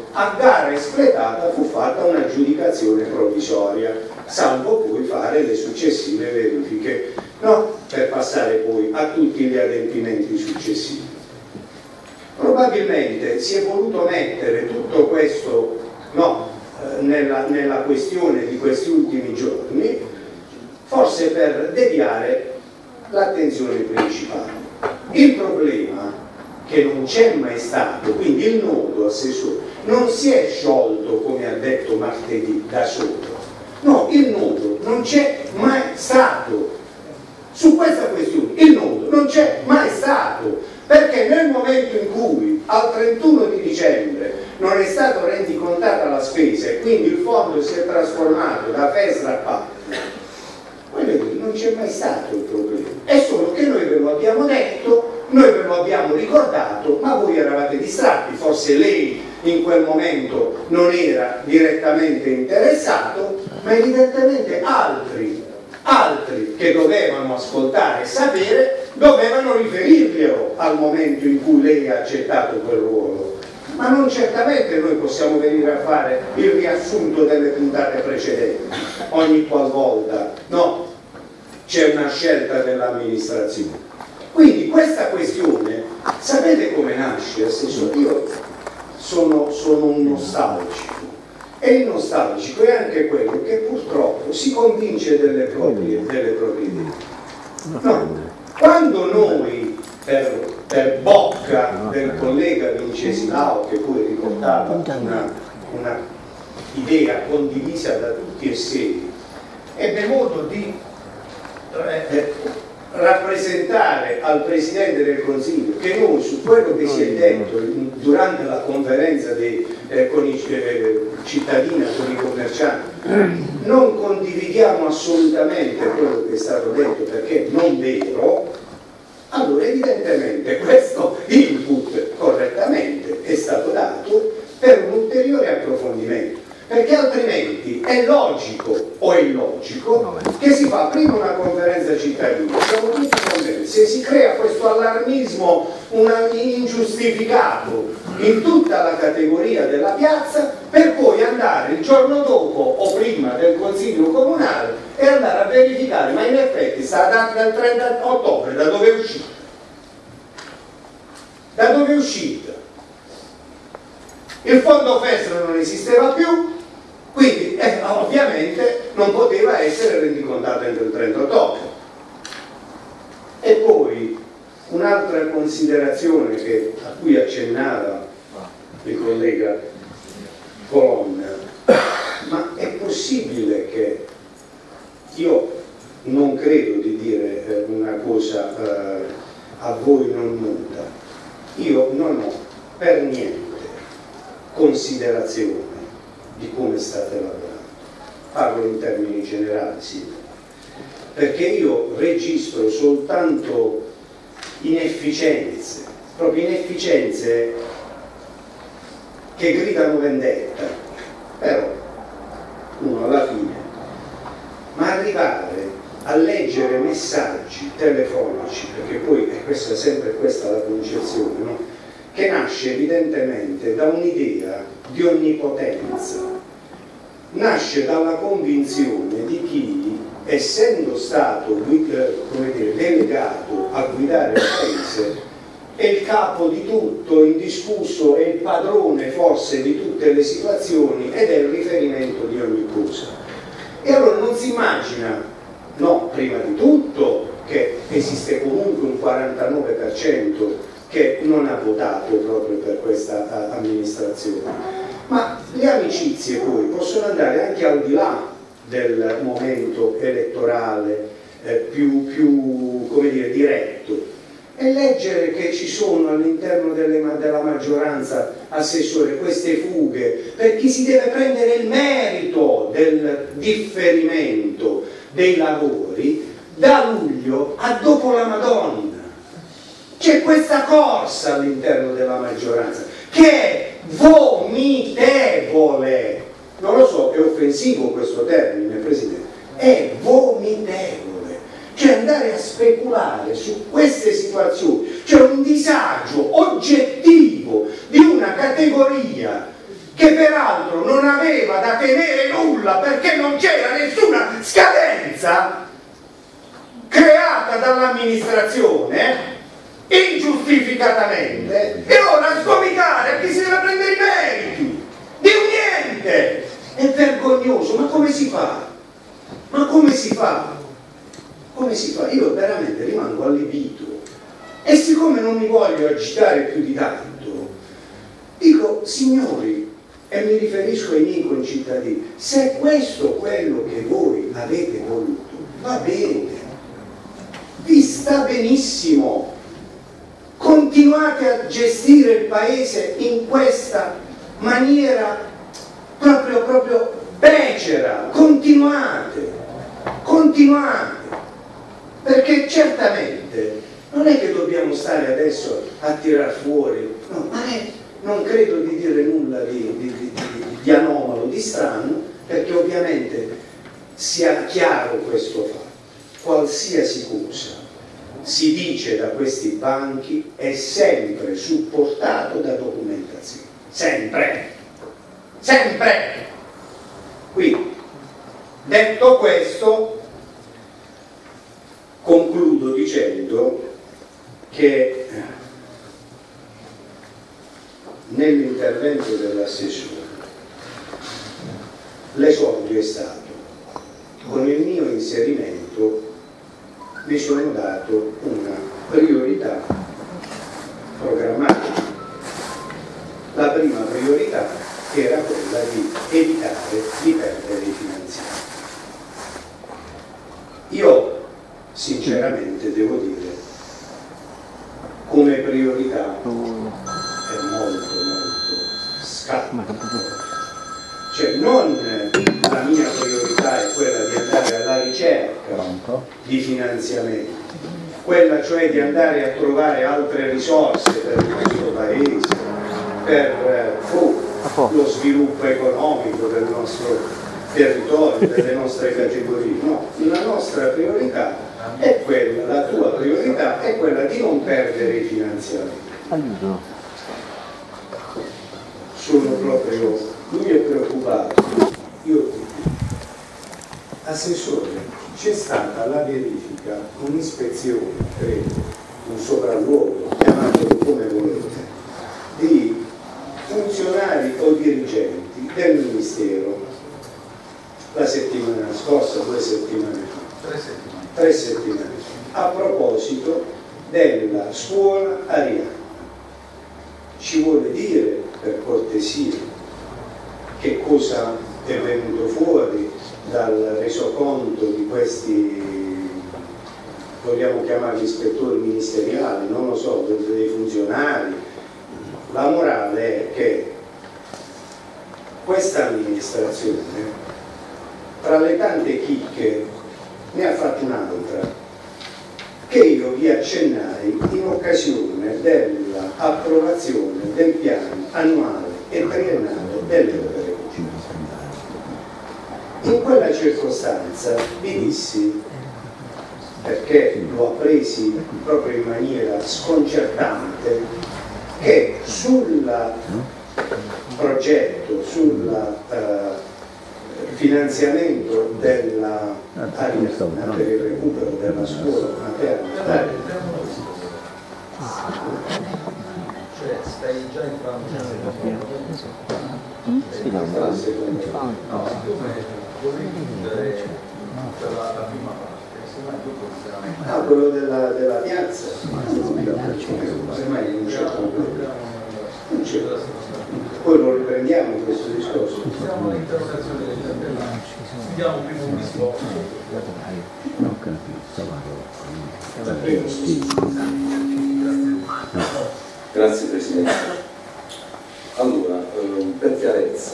a gara espletata fu fatta un'aggiudicazione provvisoria, salvo poi fare le successive verifiche, no? Per passare poi a tutti gli adempimenti successivi. Probabilmente si è voluto mettere tutto questo, no, nella questione di questi ultimi giorni, forse per deviare l'attenzione principale. Il problema che non c'è mai stato, quindi il nodo assessore non si è sciolto, come ha detto martedì, da solo. No, il nodo non c'è mai stato. Su questa questione il nodo non c'è mai stato, perché nel momento in cui al 31 di dicembre non è stato rendicontata la spesa e quindi il fondo si è trasformato da FESR a PAC, non c'è mai stato il problema. È solo che noi ve lo abbiamo detto, noi ve lo abbiamo ricordato, ma voi eravate distratti, forse lei in quel momento non era direttamente interessato, ma evidentemente altri che dovevano ascoltare e sapere dovevano riferirglielo al momento in cui lei ha accettato quel ruolo. Ma non certamente noi possiamo venire a fare il riassunto delle puntate precedenti ogni qualvolta, no, c'è una scelta dell'amministrazione. Quindi questa questione, sapete come nasce, assessore? Io sono un nostalgico, e il nostalgico è anche quello che purtroppo si convince delle proprie idee. No, quando noi per bocca del collega Vincesilao, che poi riportava una idea condivisa da tutti e sei, ebbe modo di rappresentare al Presidente del Consiglio che noi su quello che si è detto durante la conferenza con i cittadini, con i commercianti, non condividiamo assolutamente quello che è stato detto perché non vero. Allora evidentemente questo input correttamente è stato dato per un ulteriore approfondimento, perché altrimenti è logico o è illogico che si fa prima una conferenza cittadina, siamo tutti convinti, se si crea questo allarmismo ingiustificato in tutta la categoria della piazza, per poi andare il giorno dopo o prima del Consiglio Comunale e andare a verificare, ma in effetti sta data del 30 ottobre da dove è uscita? Da dove è uscita? Il fondo FESR non esisteva più, quindi ovviamente non poteva essere rendicontato entro il 30 ottobre. E poi un'altra considerazione a cui accennava il collega Colonna, ma è possibile che io non credo di dire una cosa a voi non nota, io non ho per niente considerazione di come state lavorando, parlo in termini generali, sì, perché io registro soltanto inefficienze, proprio inefficienze che gridano vendetta, però uno alla fine, ma arrivare a leggere messaggi telefonici, perché poi è sempre questa la concezione, no? Che nasce evidentemente da un'idea di onnipotenza, nasce dalla convinzione di chi, essendo stato delegato a guidare il paese, è il capo di tutto, indiscusso, è il padrone forse di tutte le situazioni ed è il riferimento di ogni cosa. E allora non si immagina, no, prima di tutto che esiste comunque un 49% che non ha votato proprio per questa amministrazione, ma le amicizie poi possono andare anche al di là del momento elettorale più come dire, diretto, e leggere che ci sono all'interno della maggioranza, assessore, queste fughe per chi si deve prendere il merito del differimento dei lavori da luglio a dopo la Madonna. C'è questa corsa all'interno della maggioranza che è vomitevole. Non lo so, è offensivo questo termine, Presidente, è vomitevole. Cioè andare a speculare su queste situazioni, c'è un disagio oggettivo di una categoria che peraltro non aveva da tenere nulla perché non c'era nessuna scadenza creata dall'amministrazione ingiustificatamente, e ora sgomitare a chi si deve prendere i meriti di un niente. È vergognoso, ma come si fa? Ma come si fa? Come si fa? Io veramente rimango allibito, e siccome non mi voglio agitare più di tanto, dico: signori, e mi riferisco ai miei concittadini, se questo è quello che voi avete voluto, va bene, vi sta benissimo, continuate a gestire il paese in questa maniera proprio becera, continuate, perché certamente non è che dobbiamo stare adesso a tirar fuori, no, ma non credo di dire nulla di anomalo, di strano, perché ovviamente sia chiaro questo fatto: qualsiasi cosa si dice da questi banchi è sempre supportato da documentazione, sempre. Quindi, detto questo, concludo dicendo che nell'intervento dell'assessore l'esordio è stato: con il mio inserimento mi sono dato una priorità programmatica. La prima priorità era quella di evitare di perdere i finanziamenti. Io sinceramente devo dire, come priorità è molto scarsa. Cioè, non la mia priorità è quella di andare alla ricerca di finanziamenti, quella cioè di andare a trovare altre risorse per il nostro paese, per lo sviluppo economico del nostro territorio, delle nostre categorie. No, la nostra priorità è quella, la tua priorità è quella di non perdere i finanziamenti. Sono proprio... Lui è preoccupato. Io, assessore, c'è stata la verifica, un'ispezione, credo, un sopralluogo, chiamatelo come volete, di funzionari o dirigenti del Ministero la settimana scorsa, 2 settimane fa, 3 settimane fa, a proposito della scuola Arianna. Ci vuole dire, per cortesia, che cosa è venuto fuori dal resoconto di questi, vogliamo chiamarli ispettori ministeriali, non lo so, dei funzionari. La morale è che questa amministrazione, tra le tante chicche, ne ha fatto un'altra che io vi accennai in occasione dell'approvazione del piano annuale e triennale delle opere. In quella circostanza vi dissi, perché l'ho appresi proprio in maniera sconcertante, che sul progetto, sul finanziamento della Arianna per il recupero della scuola materna, cioè stai già entrando vorrei chiudere la prima parte, quello della piazza, semmai non c'è problema. Poi lo riprendiamo questo discorso. siamo all'interrogazione dell'interpellanza, diamo prima un discorso. Grazie Presidente. Allora, per chiarezza,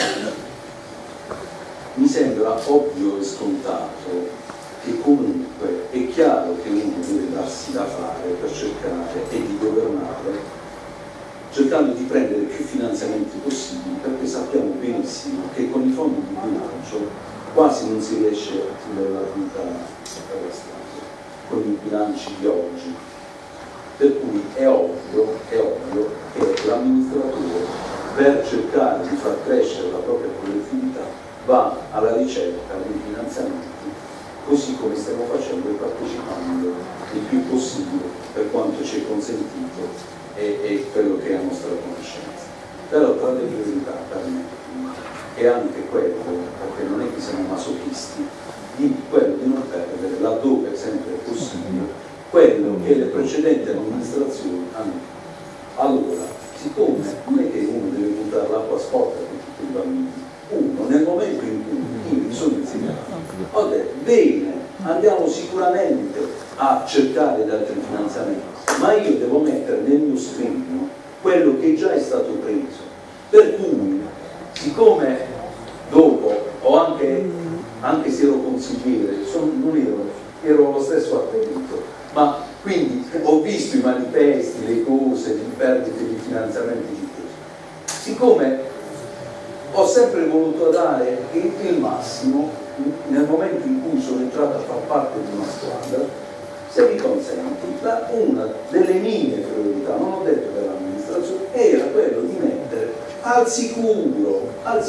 mi sembra ovvio e scontato che comunque è chiaro che uno deve darsi da fare per cercare e di governare cercando di prendere più finanziamenti possibili, perché sappiamo benissimo che con i fondi di bilancio quasi non si riesce a chiudere la vita per Stato con i bilanci di oggi. Per cui è ovvio che l'amministratore per cercare di far crescere la propria produttività va alla ricerca dei finanziamenti, così come stiamo facendo e partecipando il più possibile per quanto ci è consentito e quello che è a nostra conoscenza. Però tra le priorità per me è anche quello, perché non è che siamo masochisti, di quello di non perdere, laddove sempre è possibile, quello che le precedenti amministrazioni hanno. Allora, siccome non è che uno deve buttare l'acqua sporca per tutti i bambini, uno nel momento in cui io mi sono insegnato, ho detto bene, andiamo sicuramente a cercare di altri finanziamenti, ma io devo mettere nel mio scrigno quello che già è stato preso, per cui siccome dopo ho anche se ero consigliere, non ero lo stesso accredito, ma quindi ho visto i manifesti, le cose, le perdite di finanziamenti di questo. Siccome ho sempre voluto dare il massimo, nel momento in cui sono entrato a far parte di una squadra, se mi consenti, una delle mie priorità, non ho detto dell'amministrazione, era quello di mettere al sicuro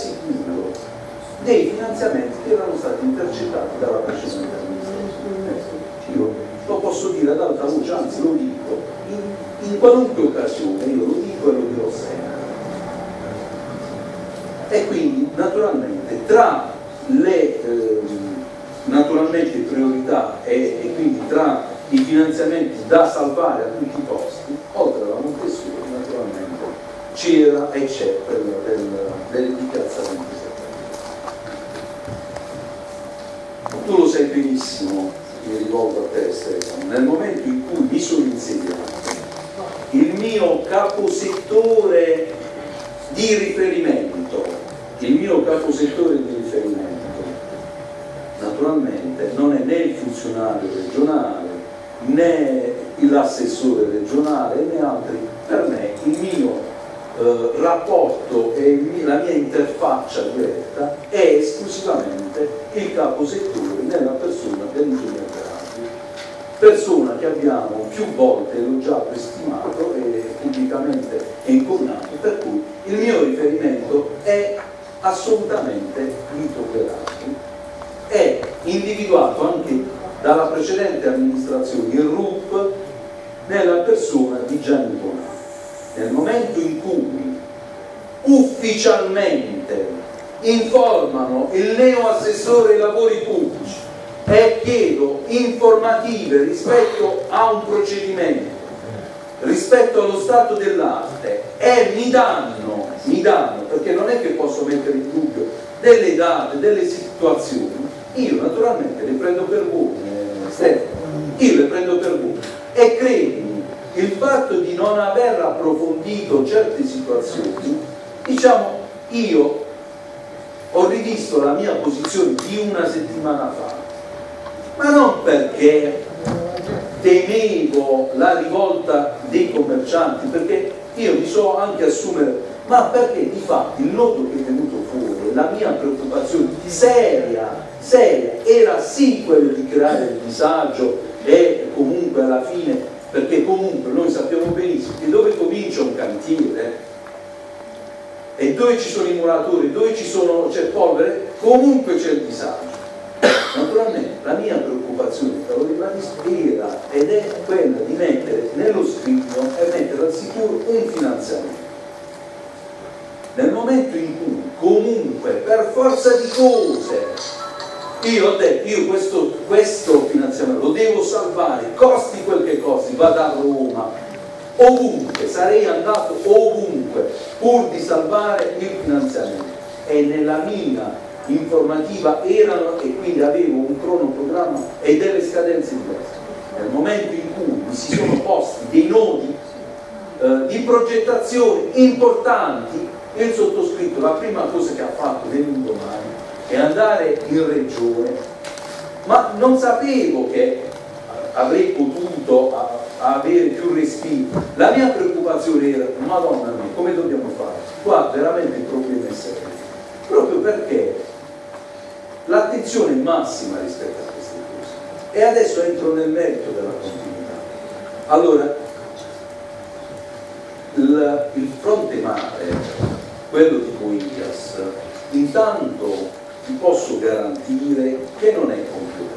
dei finanziamenti che erano stati intercettati dalla precedente amministrazione. Io lo posso dire ad alta voce, anzi lo dico in qualunque occasione, io lo dico e lo dirò sempre. E quindi naturalmente tra le priorità e quindi tra i finanziamenti da salvare a tutti i costi, oltre alla Montessori naturalmente c'era e c'è delle Piazza 27. Tu lo sai benissimo, mi rivolgo a te Stefano, nel momento in cui mi sono insediato, il mio caposettore di riferimento, naturalmente non è né il funzionario regionale né l'assessore regionale né altri. Per me il mio rapporto e la mia interfaccia diretta è esclusivamente il caposettore nella persona dell'ingegner Berardi, persona che abbiamo più volte elogiato e stimato e pubblicamente inconnato, per cui il mio riferimento è assolutamente Vito Berardi. È individuato anche dalla precedente amministrazione, il RUP, nella persona di Gianni Bonanno. Nel momento in cui ufficialmente informano il neoassessore ai lavori pubblici e chiedo informative rispetto a un procedimento, rispetto allo stato dell'arte, e mi danno, perché non è che posso mettere in dubbio delle date, delle situazioni, io naturalmente le prendo per buone, Stefano, io le prendo per buone, e credimi, il fatto di non aver approfondito certe situazioni, diciamo, io ho rivisto la mia posizione di una settimana fa, ma non perché temevo la rivolta dei commercianti, perché io mi so anche assumere, ma perché di fatto il nodo che è venuto fuori, la mia preoccupazione seria era sì quello di creare il disagio e comunque alla fine, perché comunque noi sappiamo benissimo che dove comincia un cantiere e dove ci sono i muratori, dove c'è polvere, comunque c'è il disagio. Naturalmente la mia preoccupazione, era ed è quella di mettere nello scrigno e mettere al sicuro un finanziamento. Nel momento in cui comunque per forza di cose io ho detto, io questo finanziamento lo devo salvare, costi quel che costi, vado a Roma, ovunque, sarei andato ovunque pur di salvare il finanziamento, e nella mia informativa erano, e quindi avevo un cronoprogramma e delle scadenze diverse. Nel momento in cui mi si sono posti dei nodi di progettazione importanti, il sottoscritto la prima cosa che ha fatto nell'indomani è andare in regione, ma non sapevo che avrei potuto avere più respiro. La mia preoccupazione era, madonna mia, come dobbiamo fare? Qua veramente il problema è serio, proprio perché l'attenzione è massima rispetto a queste cose. E adesso entro nel merito della continuità. Allora, il fronte mare quello di Boigas, intanto ti posso garantire che non è completato.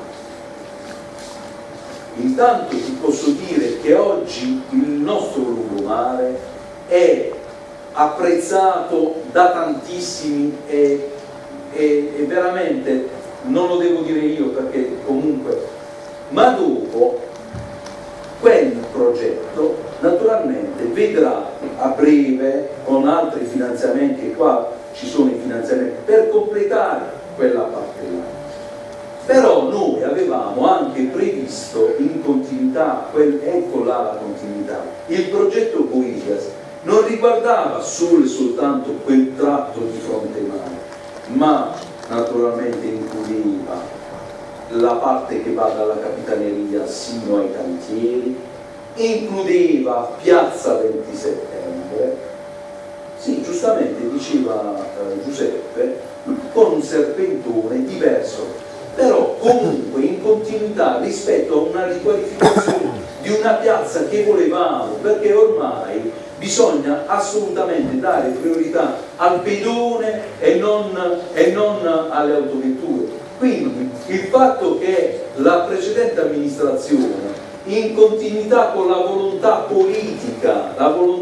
Intanto ti posso dire che oggi il nostro lungomare è apprezzato da tantissimi e veramente, non lo devo dire io perché comunque, ma dopo quel progetto naturalmente vedrà a breve con altri finanziamenti, e qua ci sono i finanziamenti per completare quella parte là. Però noi avevamo anche previsto in continuità, ecco là la continuità, il progetto Boigas non riguardava solo e soltanto quel tratto di fronte mare, ma naturalmente includeva la parte che va dalla Capitaneria sino ai cantieri, includeva Piazza 20 Settembre, sì, giustamente diceva Giuseppe, con un serpentone diverso, però comunque in continuità rispetto a una riqualificazione di una piazza che volevamo, perché ormai bisogna assolutamente dare priorità al pedone e non alle autovetture. Quindi il fatto che la precedente amministrazione, in continuità con la volontà politica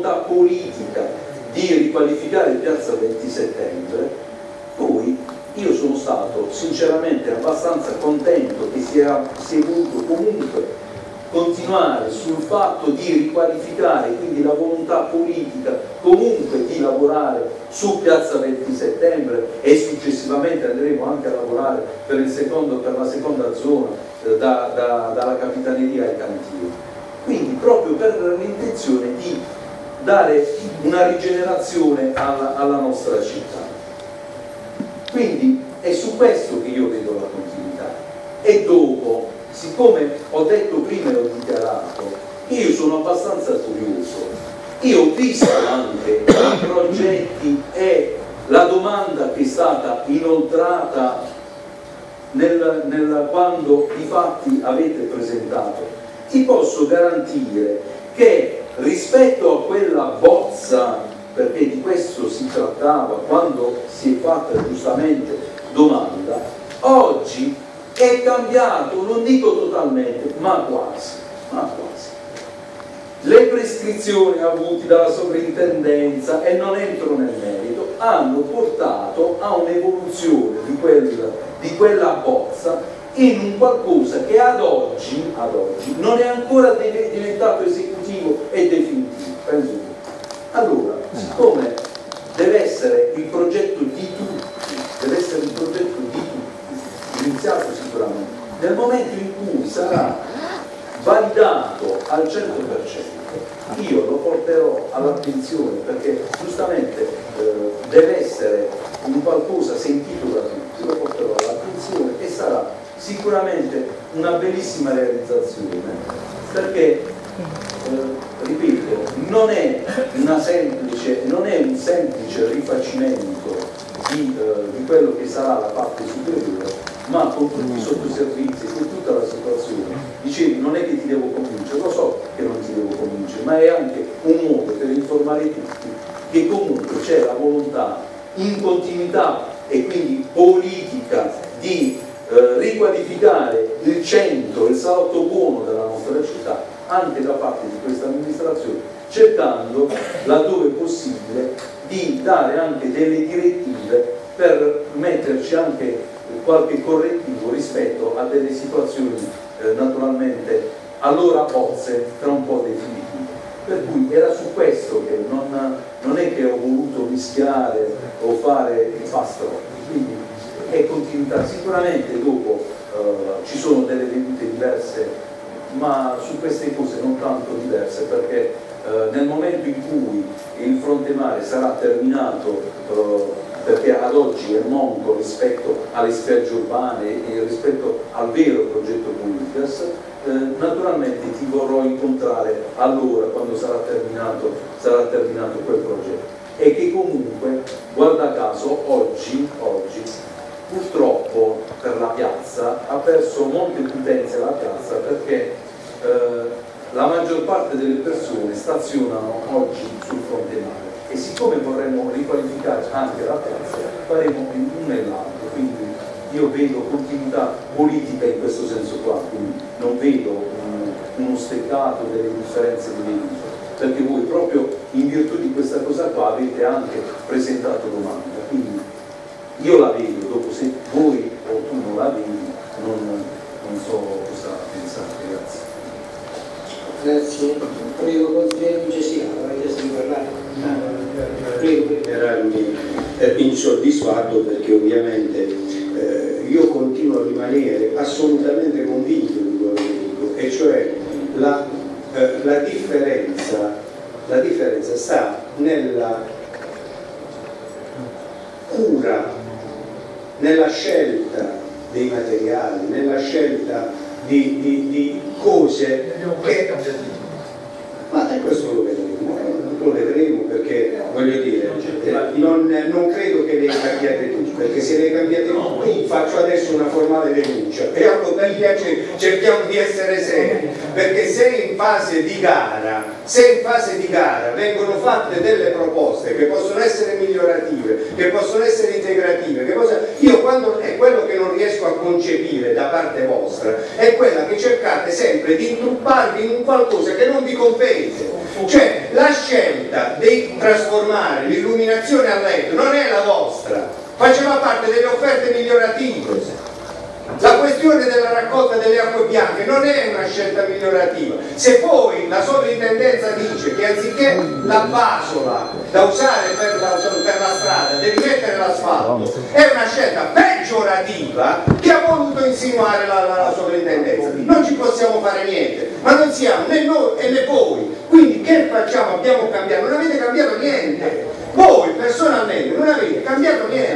di riqualificare Piazza 20 Settembre, poi io sono stato sinceramente abbastanza contento che si è voluto comunque continuare sul fatto di riqualificare, quindi la volontà politica comunque di lavorare su Piazza 20 Settembre e successivamente andremo anche a lavorare per la seconda zona dalla Capitaneria ai cantieri. Quindi proprio per l'intenzione di dare una rigenerazione alla nostra città. Quindi è su questo che io vedo la continuità. E dopo, siccome ho detto prima e ho dichiarato, io sono abbastanza curioso, io ho visto anche i progetti e la domanda che è stata inoltrata quando di fatti avete presentato. Ti posso garantire che rispetto a quella bozza, perché di questo si trattava quando si è fatta giustamente domanda, oggi è cambiato, non dico totalmente, ma quasi. Le prescrizioni avute dalla sovrintendenza, e non entro nel merito, hanno portato a un'evoluzione di quella bozza in un qualcosa che ad oggi non è ancora diventato esecutivo e definitivo. Penso. Allora, siccome deve essere il progetto di tutti, iniziato sicuramente, nel momento in cui sarà validato al 100%, io lo porterò all'attenzione, perché giustamente deve essere un qualcosa sentito da tutti, lo porterò all'attenzione e sarà sicuramente una bellissima realizzazione, perché ripeto, non è un semplice rifacimento di quello che sarà la parte superiore, ma con tutti i sottoservizi, con tutta la situazione. Dicevi, non è che ti devo convincere, lo so che non ti devo convincere, ma è anche un modo per informare tutti che comunque c'è la volontà in continuità e quindi politica di riqualificare il centro, il salotto buono della nostra città, anche da parte di questa amministrazione, cercando laddove possibile di dare anche delle direttive per metterci anche qualche correttivo rispetto a delle situazioni naturalmente allora bozze tra un po' definitive. Per cui era su questo che non è che ho voluto mischiare o fare il pastrocchio, quindi è continuità. Sicuramente dopo ci sono delle vedute diverse, ma su queste cose non tanto diverse, perché nel momento in cui il fronte mare sarà terminato, perché ad oggi è monco rispetto alle spiagge urbane e rispetto al vero progetto Boigas, naturalmente ti vorrò incontrare allora quando sarà terminato quel progetto, e che comunque, guarda caso, oggi purtroppo per la piazza ha perso molte potenze la piazza, perché la maggior parte delle persone stazionano oggi sul fronte mare e siccome vorremmo riqualificare anche la piazza, faremo l'uno e l'altro, quindi io vedo continuità politica in questo senso qua, quindi non vedo uno steccato delle differenze di legge, perché voi proprio in virtù di questa cosa qua avete anche presentato domanda, quindi io la vedo, dopo se voi o tu non la vedi non so cosa pensate. Grazie. Prego, consigliere Lucesino, avete chiesto di parlare? Prego. Era insoddisfatto perché ovviamente io continuo a rimanere assolutamente convinto di quello che dico, e cioè la differenza sta nella cura, nella scelta dei materiali, nella scelta di cose che... Ma questo lo vedremo perché, voglio dire, non credo che le cambiate tutti, perché se le cambiate tutti faccio adesso una formale denuncia e allora mi piace, cerchiamo di essere seri, perché se in fase di gara vengono fatte delle proposte che possono essere migliorative, che possono essere integrative, io è quello che non riesco a concepire da parte vostra, è quella che cercate sempre di intrupparvi in un qualcosa che non vi compete. Cioè la scelta di trasformare l'illuminazione a LED non è la vostra, faceva parte delle offerte migliorative. La questione della raccolta delle acque bianche non è una scelta migliorativa. Se poi la sovrintendenza dice che anziché la basola da usare per la strada devi mettere l'asfalto, è una scelta peggiorativa che ha voluto insinuare la sovrintendenza. Non ci possiamo fare niente, ma non siamo né noi né voi. Quindi che facciamo? Abbiamo cambiato, non avete cambiato niente. Voi personalmente non avete cambiato niente.